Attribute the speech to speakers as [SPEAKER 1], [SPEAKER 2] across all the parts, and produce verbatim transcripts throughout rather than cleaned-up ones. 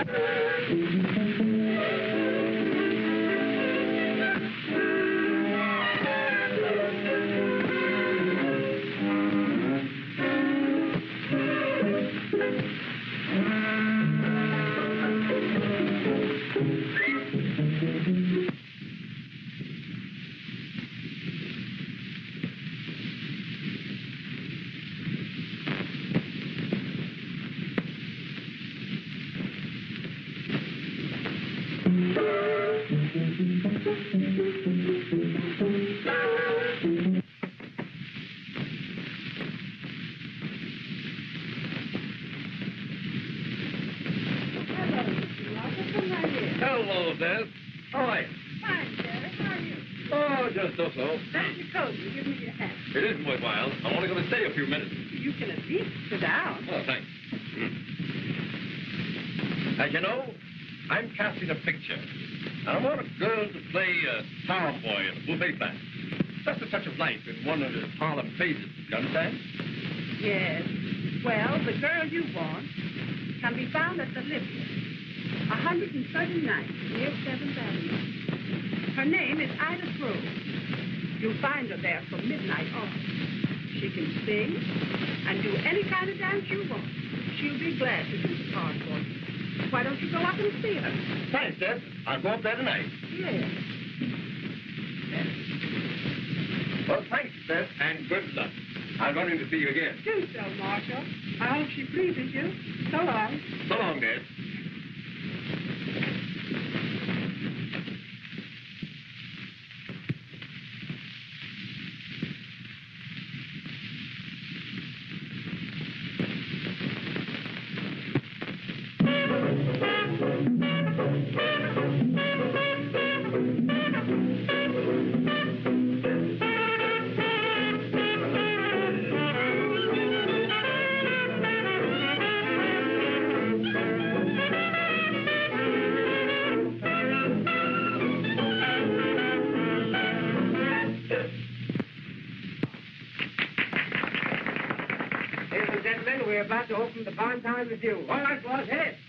[SPEAKER 1] Hello, Des. How are you?
[SPEAKER 2] Fine, Derek. How are you?
[SPEAKER 1] Oh, just so-so.
[SPEAKER 2] There's your coat. You give me your hat.
[SPEAKER 1] It isn't worthwhile. I'm only going to stay a few minutes.
[SPEAKER 2] You can at least sit down.
[SPEAKER 1] Oh, thanks. Hmm. As you know, I'm casting a picture. And I want a girl to play a tomboy in a buffet flat. Just a touch of life in one of the Harlem phases. You understand?
[SPEAKER 2] Yes. Well, the girl you want can be found at the Libya, one thirty-nine, near seventh Avenue. Her name is Ida Grove. You'll find her there from midnight on. She can sing and do any kind of dance you want. She'll be glad to do the part for you. Why don't you go up and see her?
[SPEAKER 1] Thanks, Des. I'll go up there tonight.
[SPEAKER 2] Yes.
[SPEAKER 1] Well, thanks, Des, and good luck. I'm going to see you again.
[SPEAKER 2] Do so, Marshal. I hope she pleases you. So long.
[SPEAKER 1] So long, Des.
[SPEAKER 3] We're about to open the Bonton Review. All right, boys, hit it.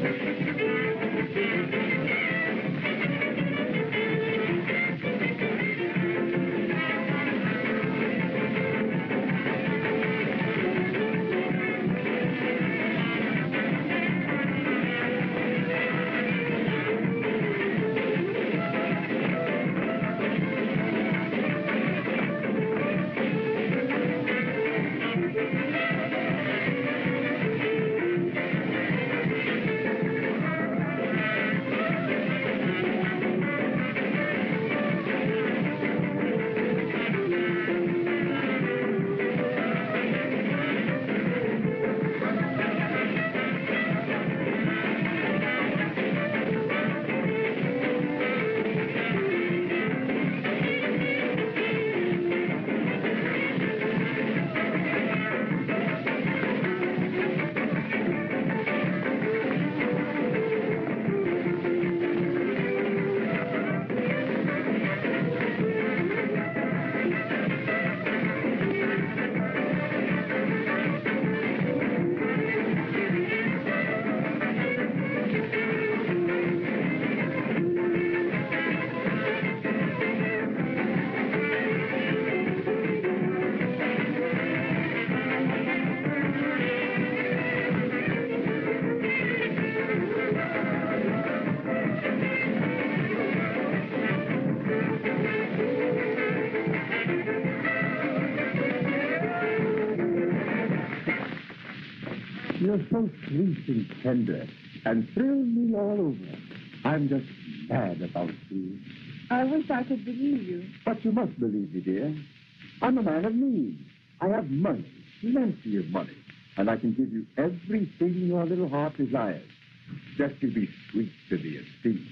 [SPEAKER 4] You're so sweet and tender and thrill me all over. I'm just mad about you.
[SPEAKER 2] I wish I could believe you.
[SPEAKER 4] But you must believe me, dear. I'm a man of means. I have money, plenty of money, and I can give you everything your little heart desires. Just to be sweet to me and please.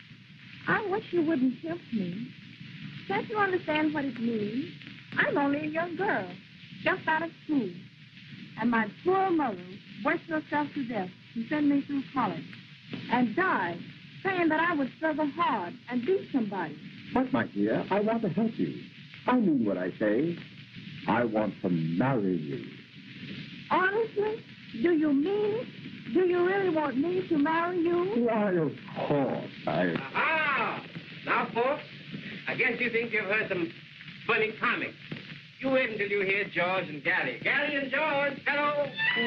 [SPEAKER 2] I wish you wouldn't help me. Can't you understand what it means? I'm only a young girl, just out of school. And my poor mother worked herself to death to send me through college and died saying that I would struggle hard and be somebody.
[SPEAKER 4] But, my dear, I want to help you. I mean what I say. I want to marry you.
[SPEAKER 2] Honestly? Do you mean it? Do you really want me to marry you?
[SPEAKER 4] Why, of course. I...
[SPEAKER 3] Ah! Now, folks, I guess you think you've heard some funny comics. You wait until you hear George and Gally. Gally and George, hello!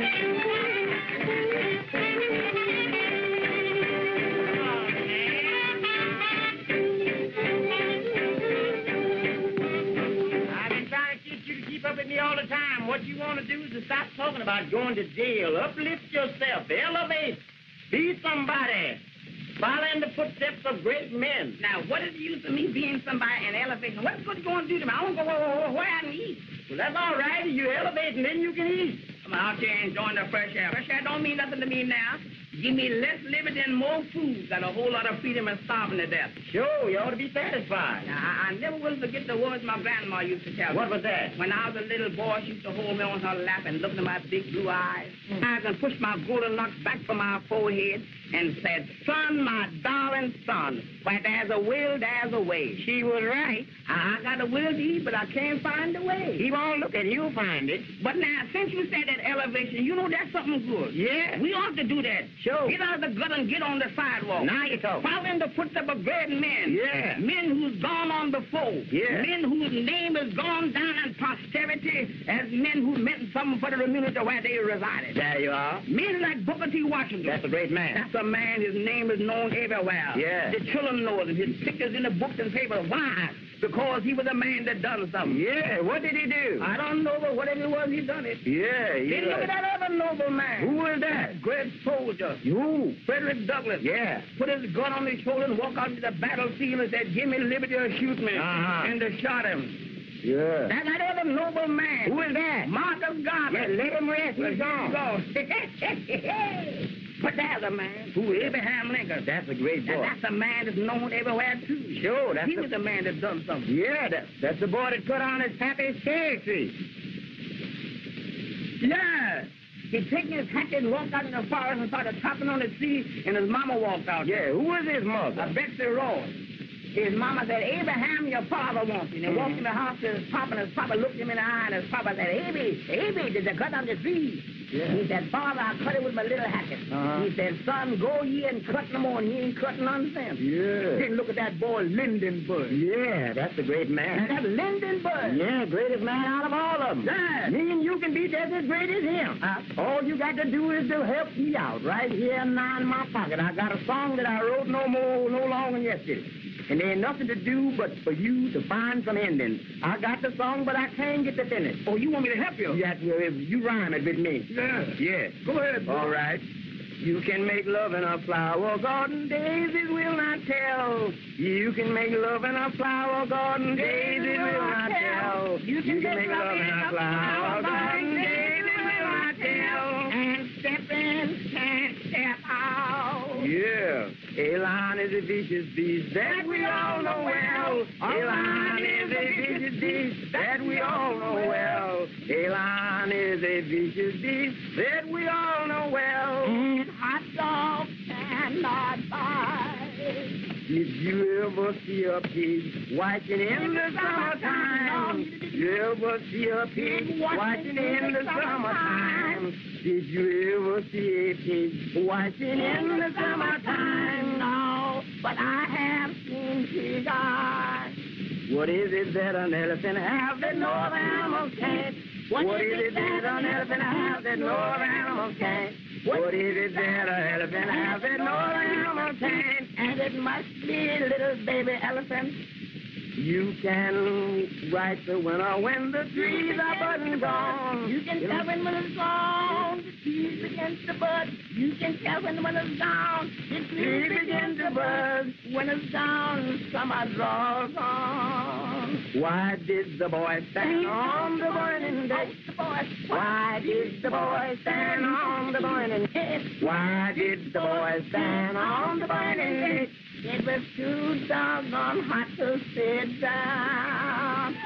[SPEAKER 3] I've been trying to get you to keep up with me all the time. What you want to do is to stop talking about going to jail. Uplift yourself. Elevate. Be somebody. Follow in the footsteps of great men.
[SPEAKER 2] Now, what is the use of me being somebody and elevating? What's good going to do to me? I want to go where, where I can eat.
[SPEAKER 3] Well, that's all right. You elevate and then you can eat.
[SPEAKER 2] I'm out here enjoying the fresh air. Fresh air don't mean nothing to me now. Give me less liberty and more food than a whole lot of freedom and starving to death.
[SPEAKER 3] Sure, you ought to be satisfied.
[SPEAKER 2] Now, I, I never will forget the words my grandma used to tell me.
[SPEAKER 3] What was that?
[SPEAKER 2] When I was a little boy, she used to hold me on her lap and look into my big blue eyes. Mm. I can push my golden locks back from my forehead and said, son, my darling son, where there's a will, there's a way.
[SPEAKER 3] She was right.
[SPEAKER 2] I, I got a will to eat, but I can't find the way.
[SPEAKER 3] Keep on looking, you'll find it.
[SPEAKER 2] But now, since you said that elevation, you know that's something good.
[SPEAKER 3] Yeah.
[SPEAKER 2] We ought to do that.
[SPEAKER 3] Sure.
[SPEAKER 2] Get out of the gut and get on the sidewalk.
[SPEAKER 3] Now you talk.
[SPEAKER 2] Follow in the footsteps of great men.
[SPEAKER 3] Yeah.
[SPEAKER 2] Men who's gone on before.
[SPEAKER 3] Yeah.
[SPEAKER 2] Men whose name has gone down in posterity as men who meant something for the community where they resided.
[SPEAKER 3] There you are.
[SPEAKER 2] Men like Booker T. Washington.
[SPEAKER 3] That's a great man.
[SPEAKER 2] That's a man, his name is known everywhere.
[SPEAKER 3] Yeah.
[SPEAKER 2] The children know him. His pictures in the books and papers. Why? Because he was a man that done something.
[SPEAKER 3] Yeah, what did he do?
[SPEAKER 2] I don't know, but whatever it was, he done it.
[SPEAKER 3] Yeah, yeah.
[SPEAKER 2] Then look at that other noble man.
[SPEAKER 3] Who was that?
[SPEAKER 2] Great soldier.
[SPEAKER 3] You.
[SPEAKER 2] Frederick Douglass.
[SPEAKER 3] Yeah.
[SPEAKER 2] Put his gun on his shoulder and walk out to the battlefield and said, give me liberty or shoot me.
[SPEAKER 3] Uh-huh.
[SPEAKER 2] And they shot him.
[SPEAKER 3] Yeah.
[SPEAKER 2] That's that other noble man.
[SPEAKER 3] Who is that?
[SPEAKER 2] Marcus Garvey.
[SPEAKER 3] Yeah, let him rest. He's gone.
[SPEAKER 2] But there's a man. Who is? Abraham Lincoln.
[SPEAKER 3] That's a great boy.
[SPEAKER 2] And that's a man that's known everywhere, too.
[SPEAKER 3] Sure, that's
[SPEAKER 2] He
[SPEAKER 3] the...
[SPEAKER 2] was the man that done something.
[SPEAKER 3] Yeah, that, that's the boy that cut on his pappy's cherry tree.
[SPEAKER 2] Yeah. He took his hatchet and walked out in the forest and started chopping on the tree, and his mama walked out.
[SPEAKER 3] Yeah, who was his mother?
[SPEAKER 2] Uh, Betsy Ross. His mama said, Abraham, your father wants you. And he
[SPEAKER 3] Mm-hmm.
[SPEAKER 2] walked in the house to his papa, and his papa looked him in the eye, and his papa said, Abby, Abby, did you cut down the tree?
[SPEAKER 3] Yeah.
[SPEAKER 2] He said, Father, I cut it with my little hatchet.
[SPEAKER 3] Uh-huh.
[SPEAKER 2] He said, son, go ye and cut no more, and he ain't cutting none since.
[SPEAKER 3] Yeah.
[SPEAKER 2] Then look at that boy, Lindenberg.
[SPEAKER 3] Yeah, that's a great
[SPEAKER 2] And
[SPEAKER 3] man.
[SPEAKER 2] that's Lindenberg.
[SPEAKER 3] Yeah, greatest man out of all of them.
[SPEAKER 2] Yeah.
[SPEAKER 3] Me and you can be just as great as him.
[SPEAKER 2] Huh?
[SPEAKER 3] All you got to do is to help me out right here now in my pocket. I got a song that I wrote no more, no longer than yesterday. And there ain't nothing to do but for you to find some ending. I got the song, but I can't get the finish.
[SPEAKER 2] Oh, you want me to help you?
[SPEAKER 3] You, have to, you rhyme it with me.
[SPEAKER 2] Yeah.
[SPEAKER 3] Yeah.
[SPEAKER 2] Go ahead, boy.
[SPEAKER 3] All right. You can make love in a flower garden, daisies will not tell. You can make love in a flower garden, daisies will not tell.
[SPEAKER 2] You can make love in a flower garden, daisies will not tell. And step in, can't step out.
[SPEAKER 3] Yeah. A lion is a vicious beast that we all know well. A lion is a vicious beast that we all know well. A lion is a vicious beast that we all know well.
[SPEAKER 2] And hot dogs cannot buy.
[SPEAKER 3] Did you ever see a pig watching in the summertime? Did you ever see a pig watching in the summertime? Did you ever see a pig watching in the summertime?
[SPEAKER 2] No, but I have seen pig eyes.
[SPEAKER 3] What is it that an elephant has that no other animal can't? What is it that an elephant has that no other animal can't? What is it that an elephant has that no other animal can't?
[SPEAKER 2] And it must be little baby elephant.
[SPEAKER 3] You can write the winter when the trees are budding gone.
[SPEAKER 2] You can tell when winter's gone, the trees begin to bud. You can tell when winter's gone, the trees begin to bud. Winter's gone, summer draws on.
[SPEAKER 3] Why did the boy stand on the burning deck? Why did the boy stand on the burning deck? Why did the boy stand on the burning deck?
[SPEAKER 2] It was too doggone hot to sit down.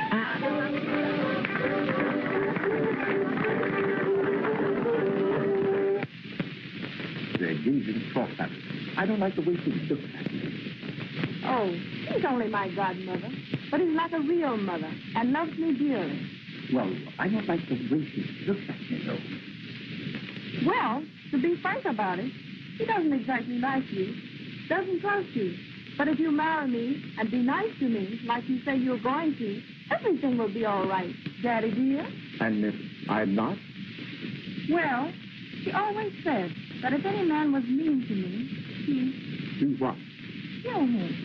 [SPEAKER 4] They're gazing cross at us. I don't like the way she looks at me.
[SPEAKER 5] Oh, she's only my godmother, but he's like a real mother and loves me dearly.
[SPEAKER 4] Well, I don't like the way she looks at me, though.
[SPEAKER 5] Well, to be frank about it, he doesn't exactly like you, doesn't trust you. But if you marry me and be nice to me, like you say you're going to, everything will be all right, Daddy dear.
[SPEAKER 4] And if I'm not?
[SPEAKER 5] Well, he always said that if any man was mean to me, he...
[SPEAKER 4] Do what?
[SPEAKER 5] kill him.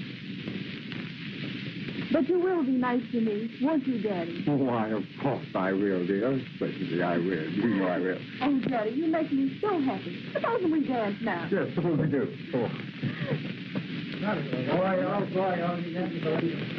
[SPEAKER 5] But you will be nice to me, won't you, Daddy?
[SPEAKER 4] Oh, why, of course I will, dear. Especially I will. You know I will.
[SPEAKER 5] Oh, Daddy, you make me so happy. Suppose we dance now.
[SPEAKER 4] Yes, suppose we do. Oh.
[SPEAKER 3] Boy, oh, boy, oh, you never believe it.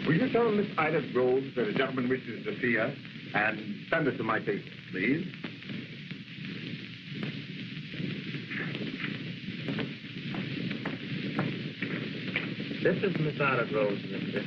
[SPEAKER 4] Will you tell Miss Ida Groves that a gentleman wishes to see her and send her to my table, please?
[SPEAKER 1] This is Miss Ida Groves, mister.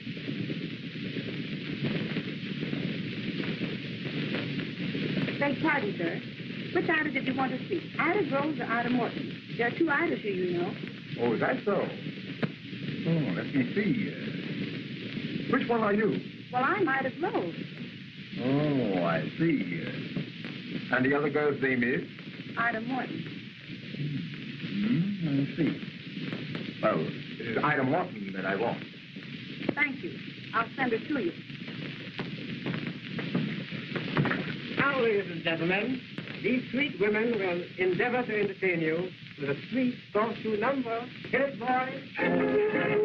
[SPEAKER 2] Beg pardon, sir. Which Ida did you want to see? Ida Groves or Ida Morton? There are two Idas here, you know.
[SPEAKER 4] Oh, is that so? Oh, let me see. Uh, which one are you?
[SPEAKER 2] Well, I'm Ida Groves.
[SPEAKER 4] Oh, I see. Uh, and the other girl's name is?
[SPEAKER 2] Ida Morton.
[SPEAKER 4] Hmm, I see. Well, it is Ida Morton that I want.
[SPEAKER 2] Thank you. I'll send her to you.
[SPEAKER 3] Now, ladies and gentlemen, these sweet women will endeavor to entertain you with a sweet, soft-shoe number. Hit it, boys.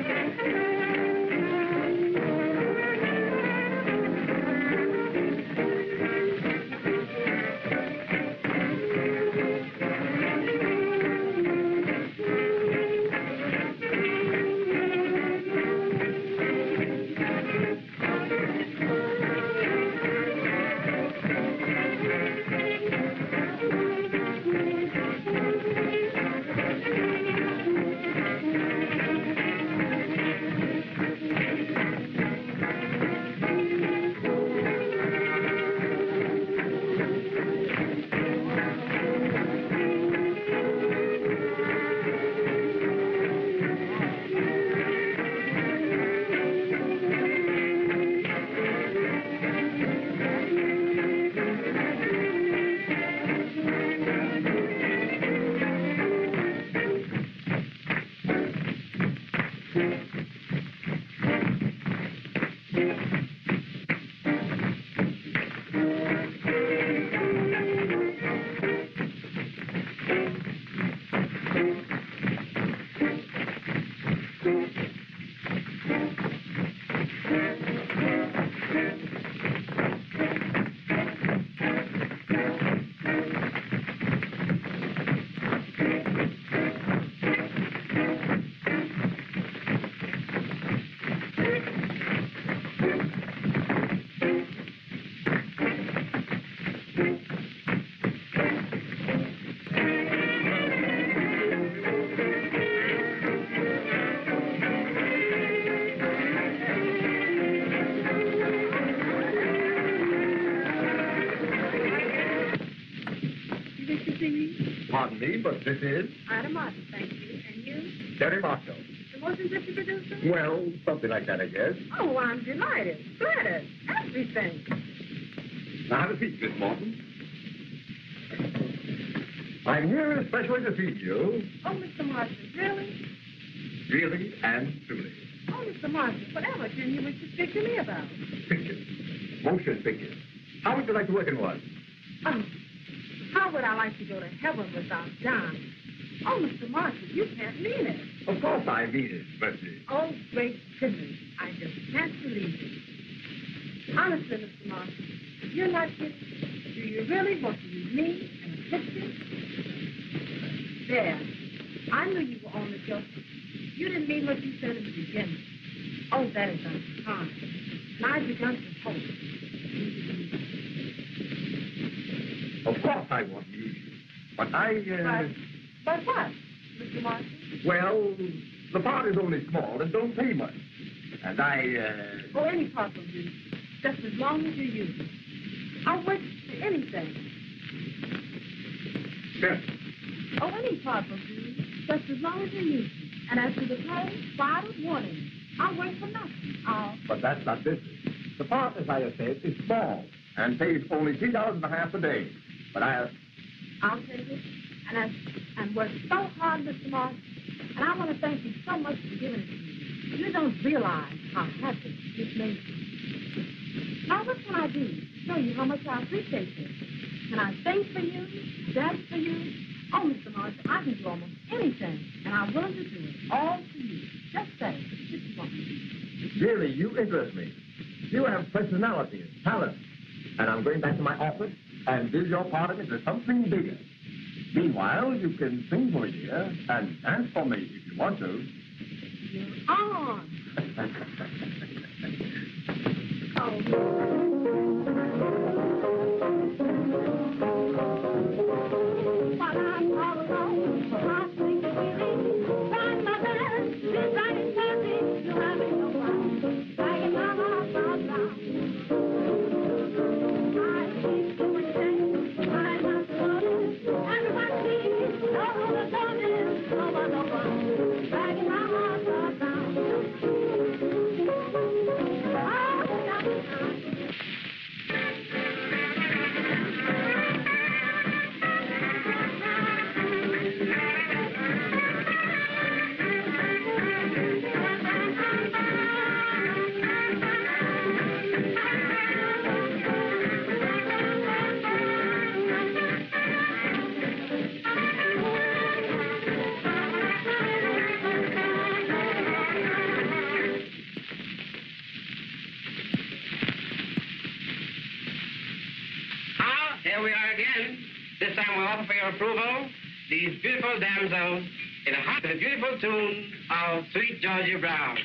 [SPEAKER 4] Pardon me, but this is?
[SPEAKER 2] Ida Morton, thank you. And you?
[SPEAKER 4] Terry Marshall.
[SPEAKER 2] The motion picture producer?
[SPEAKER 4] Well, something like that, I guess.
[SPEAKER 2] Oh, I'm delighted. Flattered. Everything.
[SPEAKER 4] Now have a seat, Miss Morton. I'm here especially to see you,
[SPEAKER 2] Oh, Mister Marshall, really?
[SPEAKER 4] really and truly.
[SPEAKER 2] Oh, Mister Marshall, whatever can you wish to speak to me about?
[SPEAKER 4] Pictures. Motion pictures. How would you like to work in one?
[SPEAKER 2] Oh, how would I like to go to heaven without John? Oh, Mister Marshall, you can't mean it.
[SPEAKER 4] Of course I mean it, Bessie.
[SPEAKER 2] Oh, great goodness. I just can't believe it. Honestly, Mister Marshall, you're not kidding. Do you really want to use me in a picture? There. I knew you were only joking. You didn't mean what you said in the beginning. Oh, that is unkind. And I've begun to hope.
[SPEAKER 4] Of course I want to use you. But I, uh...
[SPEAKER 2] But, but what, Mister Marshall?
[SPEAKER 4] Well, the part is only small and don't pay much. And I, uh...
[SPEAKER 2] Oh, any part will do. Just as long as you use it. I'll wait for anything.
[SPEAKER 4] Yes.
[SPEAKER 2] Oh, any part will do. Just as long as you use it. And as to the pay, why I don't want it. I'll wait for nothing. I'll...
[SPEAKER 4] But that's not business. The part, as I have said, is small and pays only three dollars and a half a day. But I...
[SPEAKER 2] I'll take it. And I and worked so hard, Mister Marshall. And I want to thank you so much for giving it to me. You don't realize how happy this makes me. Now, what can I do to show you how much I appreciate you? Can I sing for you? Dance for you? Oh, Mister Marshall, I can do almost anything. And I'm willing to do it. All for you. Just say, if you want me.
[SPEAKER 4] Really, you interest me. You have personality and talent. And I'm going back to my office and build your part of it into something bigger. Meanwhile, you can sing for me, dear, and dance for me if you want to.
[SPEAKER 2] You're on.
[SPEAKER 6] here we are again. This time we offer for your approval these beautiful damsels in a hot and beautiful tune of Sweet Georgia Brown.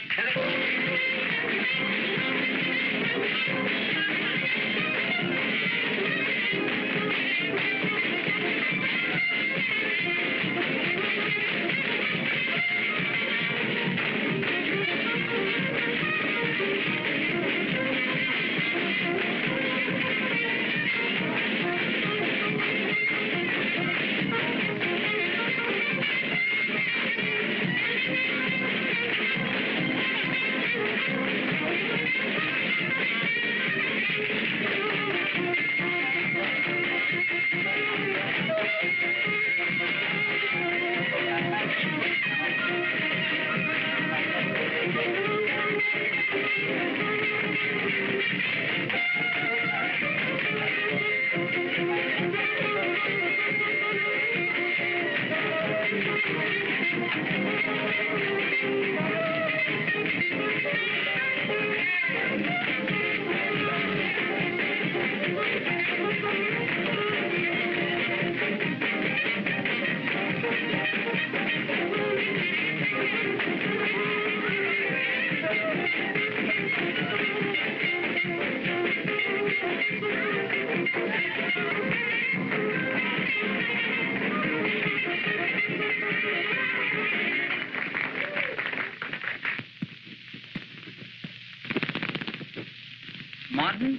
[SPEAKER 7] Martin?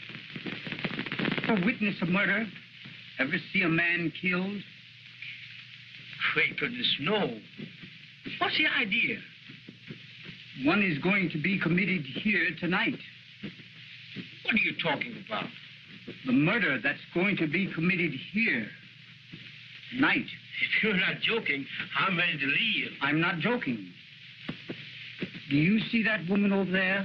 [SPEAKER 7] A witness of murder? Ever see a man killed?
[SPEAKER 8] Great goodness, no. What's the idea?
[SPEAKER 7] One is going to be committed here tonight.
[SPEAKER 8] What are you talking about?
[SPEAKER 7] The murder that's going to be committed here tonight.
[SPEAKER 8] If you're not joking, I'm ready to leave.
[SPEAKER 7] I'm not joking. Do you see that woman over there?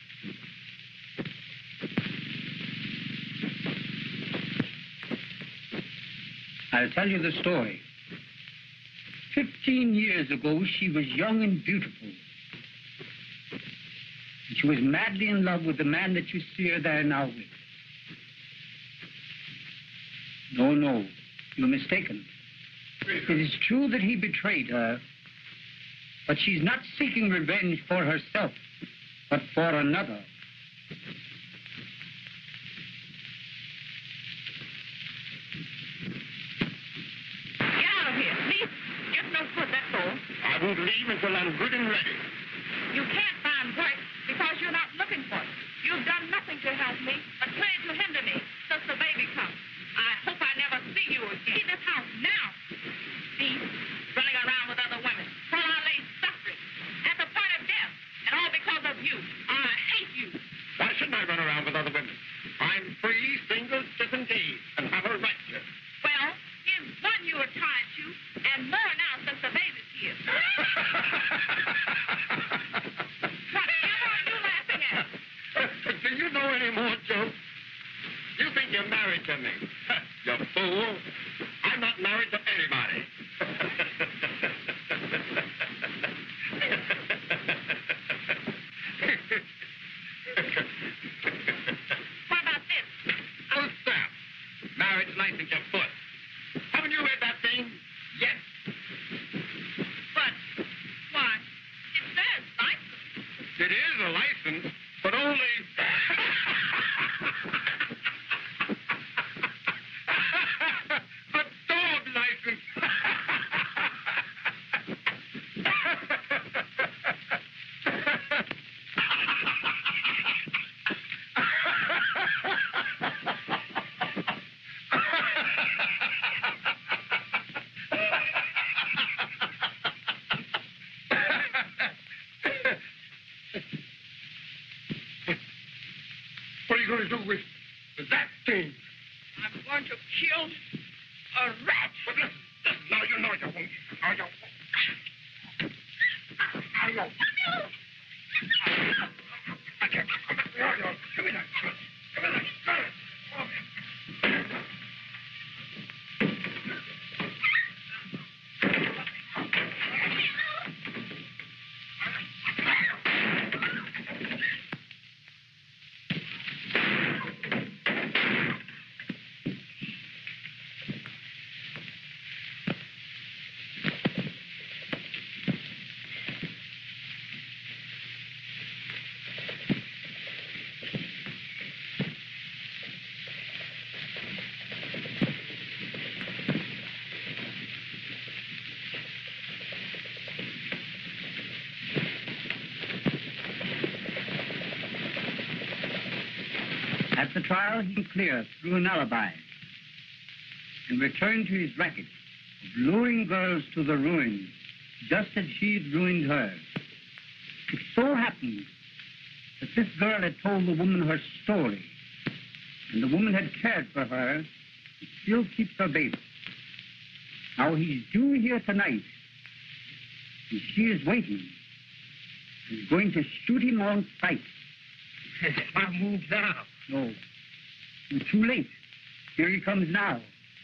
[SPEAKER 7] I'll tell you the story. Fifteen years ago, she was young and beautiful. And she was madly in love with the man that you see her there now with. No, no, you're mistaken. It is true that he betrayed her, but she's not seeking revenge for herself, but for another.
[SPEAKER 1] I won't leave until I'm good and ready.
[SPEAKER 2] You can't find work because you're not looking for it. You've done nothing to help me, but plenty to hinder me since the baby comes. I hope I never see you again. Leave this house now. See, running around with other women while I lay suffering at the point of death, and all because of you. I hate you.
[SPEAKER 1] Why shouldn't I run around with other women? I'm free, single, disengaged, and have a right to.
[SPEAKER 2] Well, here's one you were tied to, and more now since the baby's here. Whatever are you laughing at?
[SPEAKER 1] Do you know any more, Joe? You think you're married to me? You fool. I'm not married to anybody.
[SPEAKER 2] What about this?
[SPEAKER 1] Oh, Sam. Marriage license your foot. Haven't you read that thing? Yes.
[SPEAKER 2] But, why, it says license.
[SPEAKER 1] It is a license, but only... a dog license. What are you going to do with, with that thing?
[SPEAKER 2] I'm going to kill a rat.
[SPEAKER 1] But listen, listen, now you know you won't. Now you won't. Now you won't. I can't. Now you won't. Give me that. Give me that.
[SPEAKER 7] At the trial, he cleared through an alibi and returned to his racket of luring girls to the ruin, just as she'd ruined her. It so happened that this girl had told the woman her story, and the woman had cared for her and still keeps her baby. Now he's due here tonight, and she is waiting. He's going to shoot him on sight.
[SPEAKER 8] I move now.
[SPEAKER 7] No, you're too late. Here he comes now.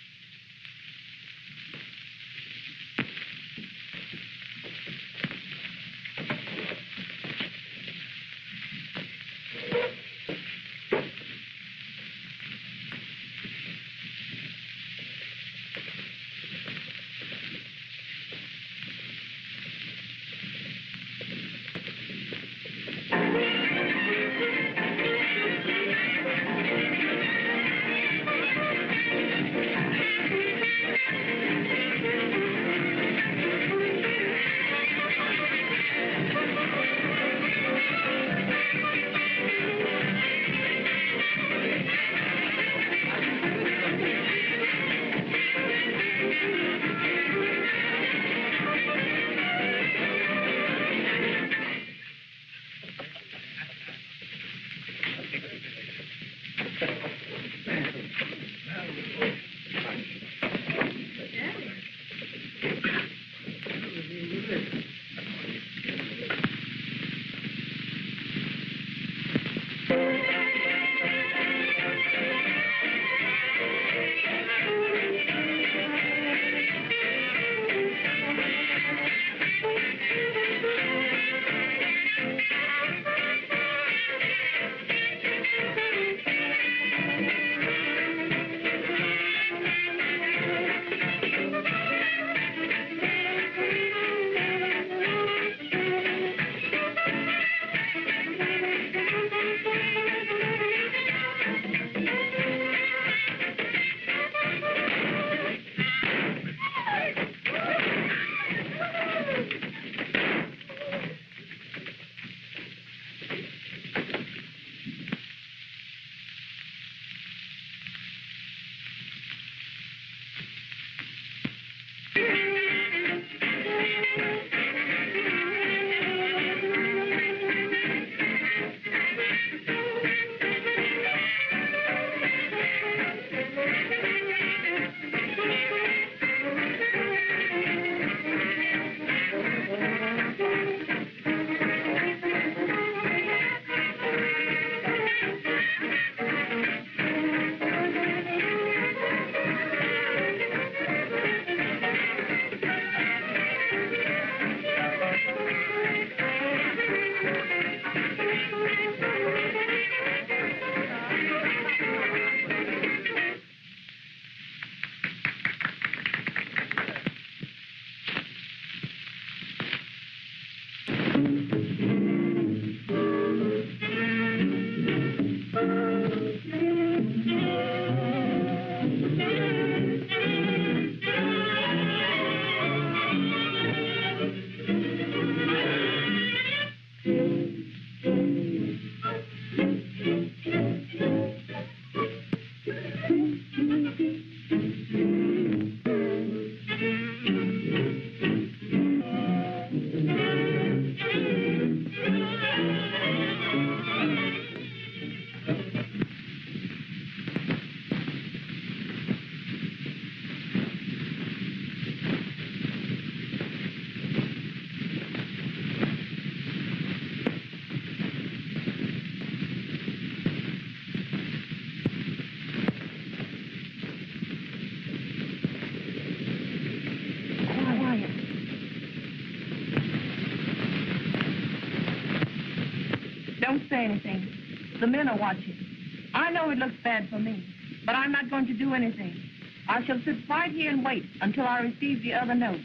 [SPEAKER 5] Don't say anything. The men are watching. I know it looks bad for me, but I'm not going to do anything. I shall sit right here and wait until I receive the other note.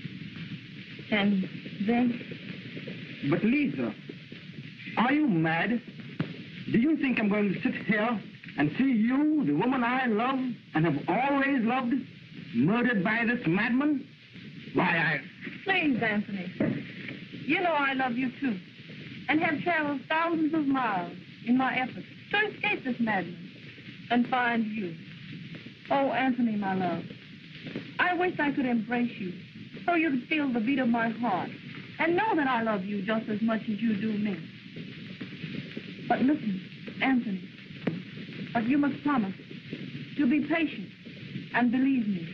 [SPEAKER 5] And then?
[SPEAKER 3] But Lisa, are you mad? Do you think I'm going to sit here and see you, the woman I love and have always loved, murdered by this madman? Why, I...
[SPEAKER 5] Please, Anthony. You know I love you, too, and have traveled thousands of miles in my efforts to escape this madness and find you. Oh, Anthony, my love, I wish I could embrace you so you could feel the beat of my heart and know that I love you just as much as you do me. But listen, Anthony, but you must promise to be patient and believe me.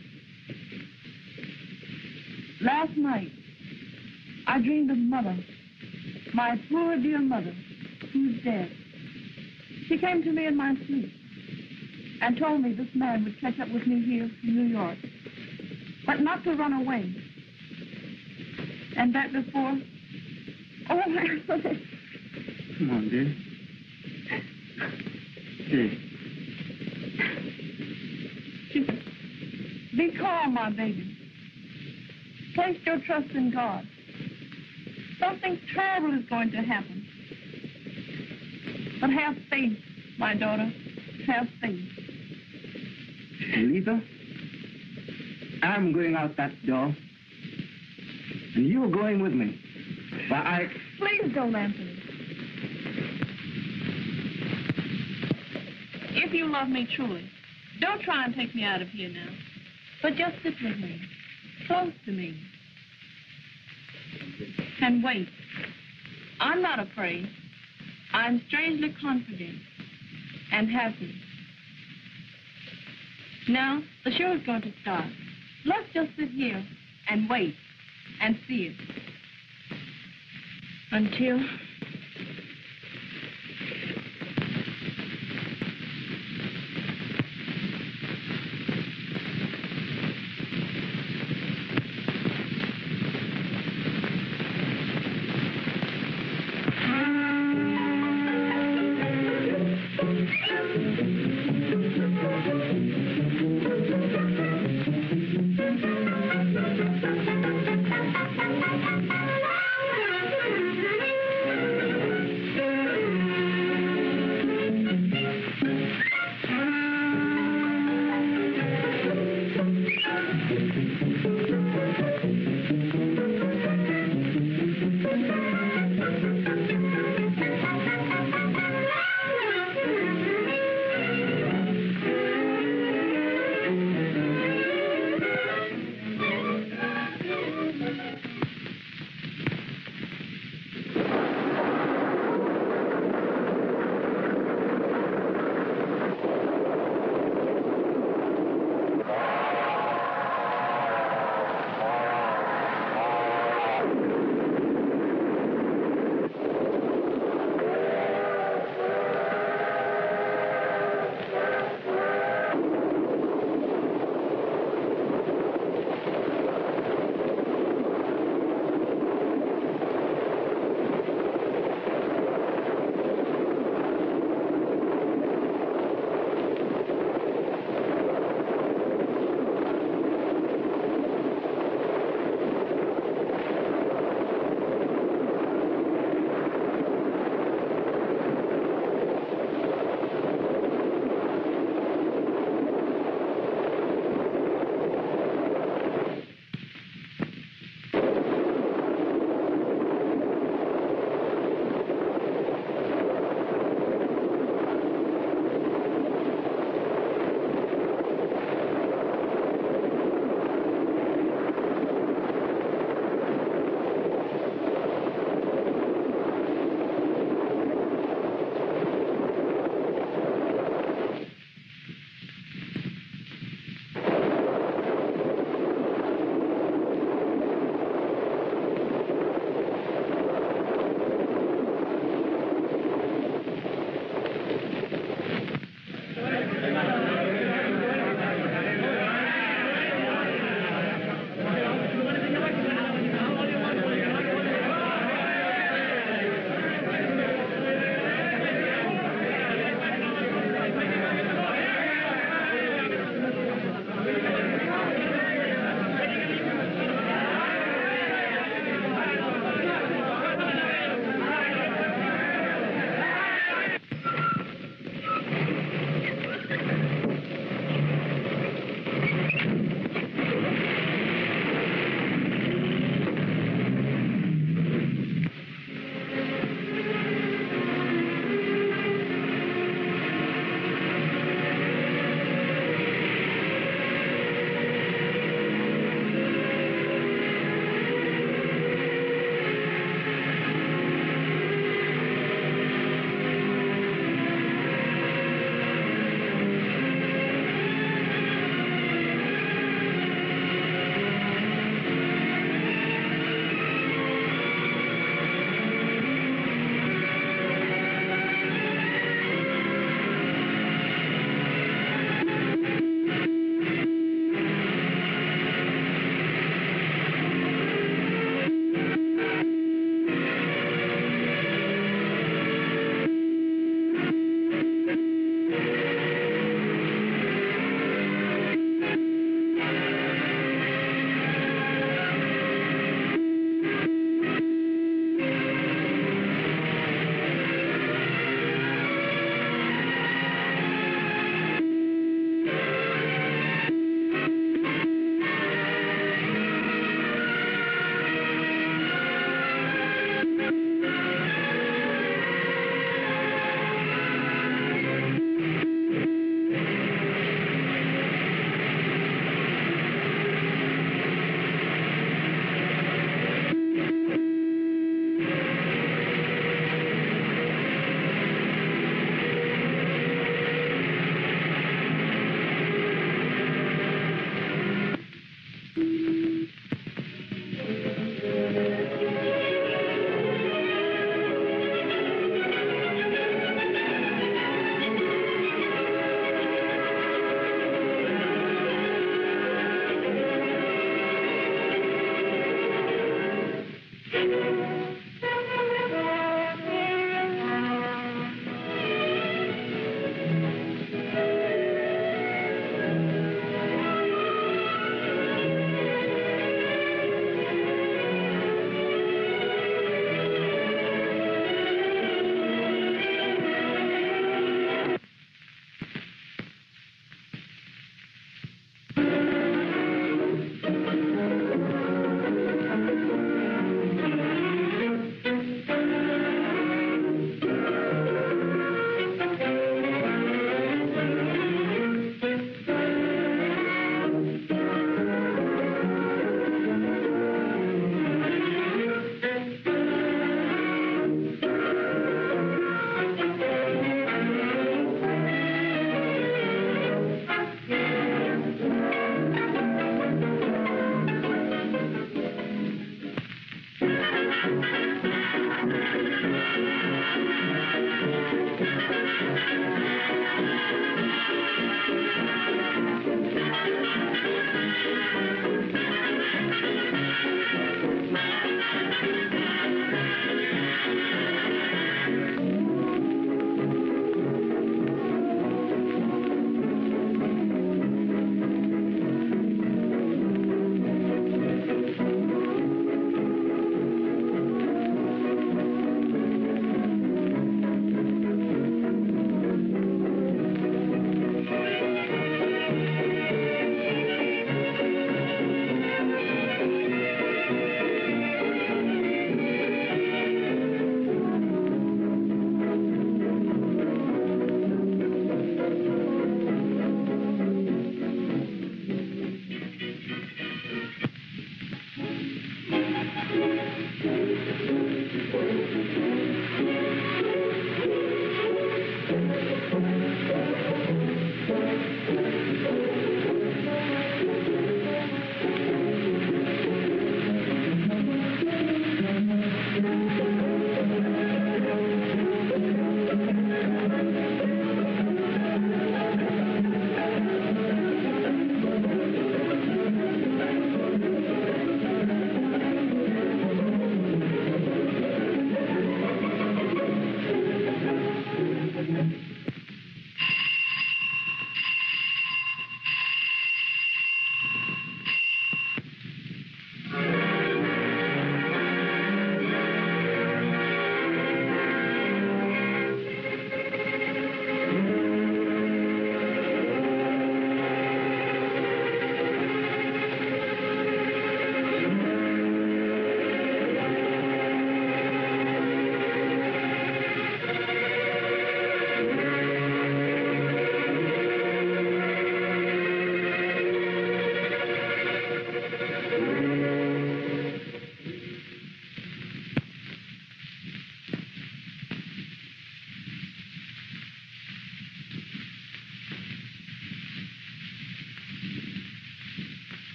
[SPEAKER 5] Last night, I dreamed of Mother, my poor dear mother, who's dead. She came to me in my sleep and told me this man would catch up with me here in New York, but not to run away. And that before... Oh, Anthony.
[SPEAKER 7] Come on, dear. Dear.
[SPEAKER 5] She said, be calm, my baby. Place your trust in God. Something terrible is going to happen. But have faith, my daughter. Have faith.
[SPEAKER 7] Lisa, I'm going out that door. And you're going with me. Why, I...
[SPEAKER 5] Please don't, Anthony. If you love me truly, don't try and take me out of here now. But just sit with me, close to me. And wait. I'm not afraid. I'm strangely confident and happy. Now, the show is going to start. Let's just sit here and wait and see it. Until...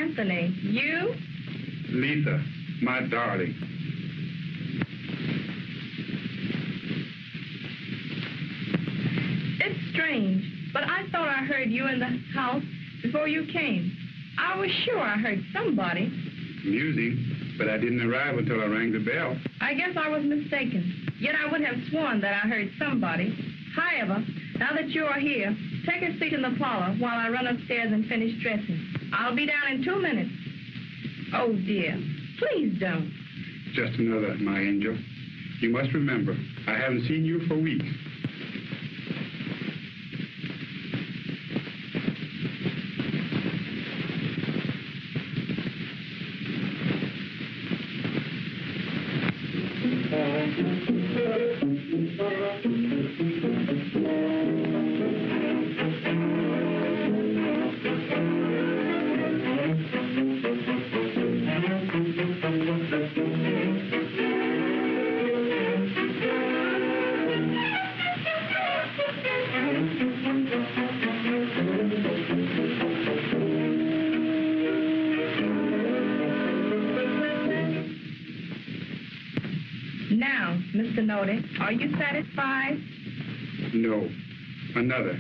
[SPEAKER 9] Anthony, you?
[SPEAKER 10] Lisa, my darling.
[SPEAKER 9] It's strange, but I thought I heard you in the house before you came. I was sure I heard somebody.
[SPEAKER 10] Amusing, but I didn't arrive until I rang the bell.
[SPEAKER 9] I guess I was mistaken. Yet I would have sworn that I heard somebody. However, now that you are here, take a seat in the parlor while I run upstairs and finish dressing. I'll be down in two minutes. Oh, dear. Please don't.
[SPEAKER 10] Just another, my angel. You must remember, I haven't seen you for weeks.
[SPEAKER 9] Now, Mister Nody, are you satisfied?
[SPEAKER 10] No. Another.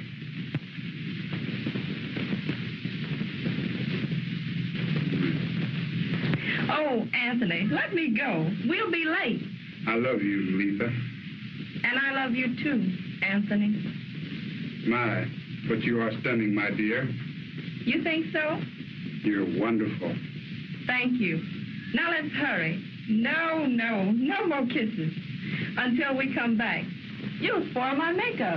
[SPEAKER 9] Oh, Anthony, let me go. We'll be late.
[SPEAKER 10] I love you, Lisa.
[SPEAKER 9] And I love you too, Anthony.
[SPEAKER 10] My, but you are stunning, my dear.
[SPEAKER 9] You think so?
[SPEAKER 10] You're wonderful.
[SPEAKER 9] Thank you. Now let's hurry. No, no, no more kisses until we come back. You'll spoil my makeup.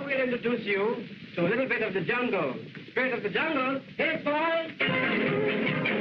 [SPEAKER 6] we'll introduce you to a little bit of the jungle. Spirit of the jungle, hit boy!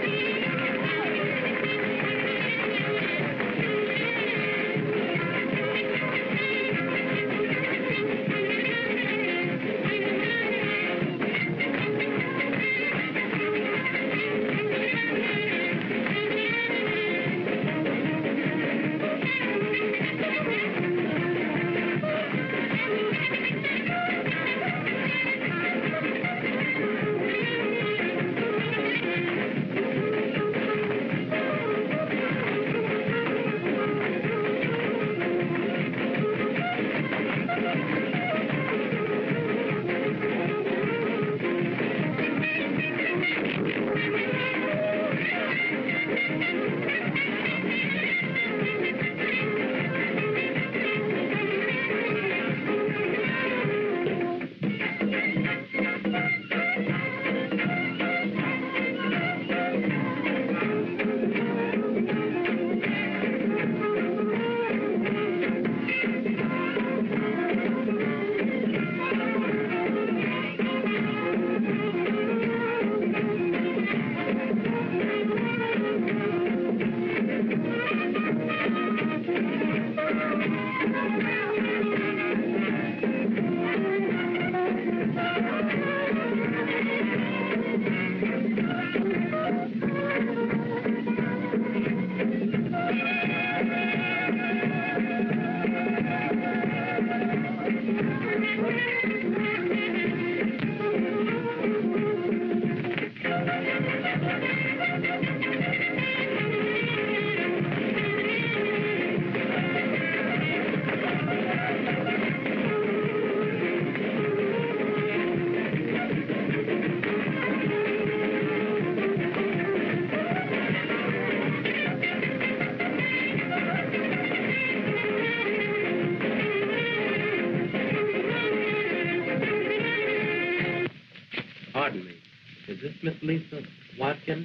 [SPEAKER 11] Pardon me. Is this Miss Lisa Watkins?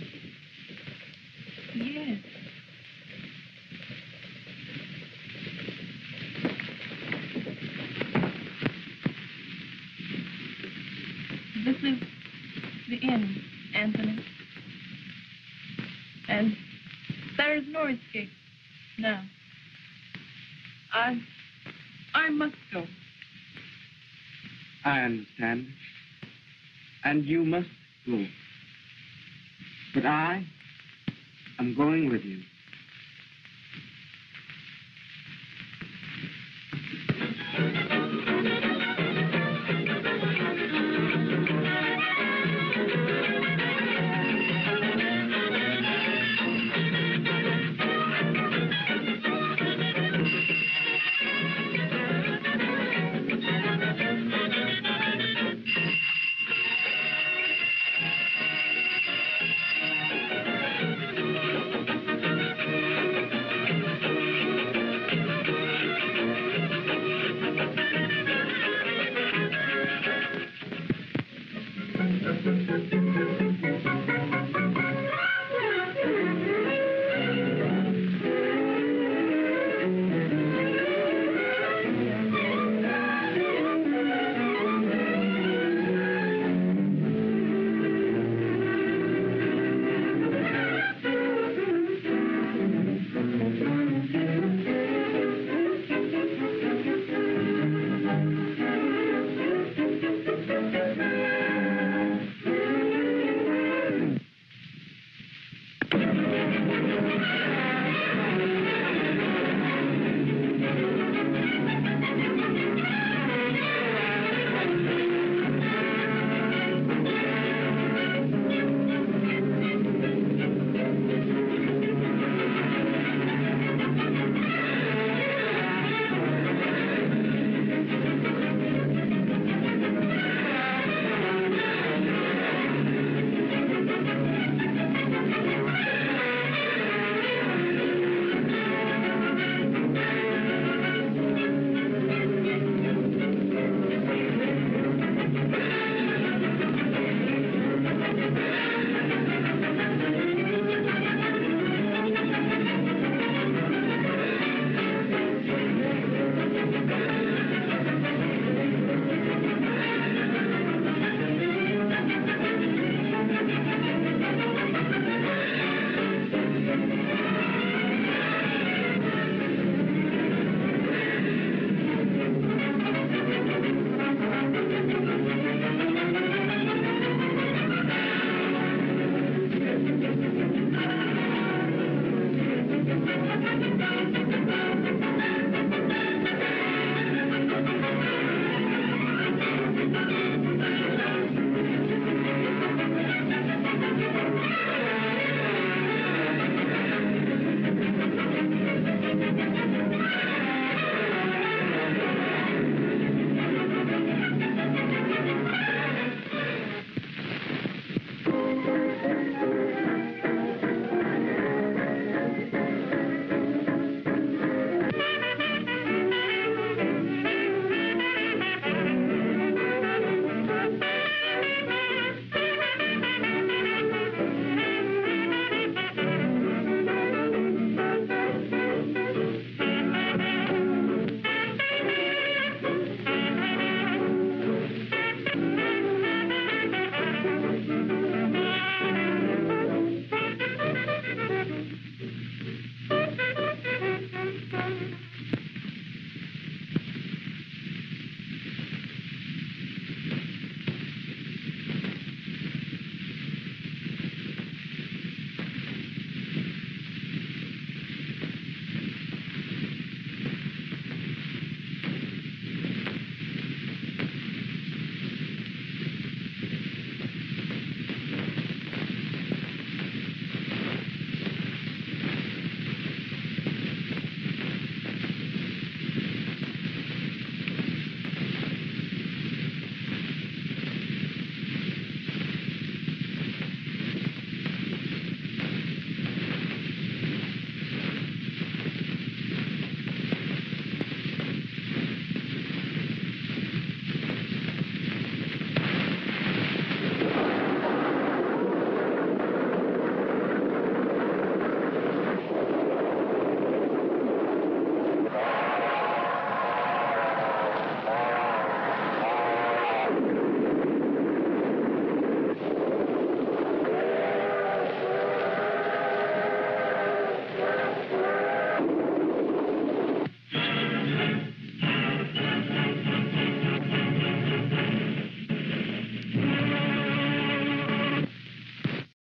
[SPEAKER 9] Yes. This is the inn, Anthony. And there is no escape now. I... I must go.
[SPEAKER 7] I understand. And you must go. But I am going with you.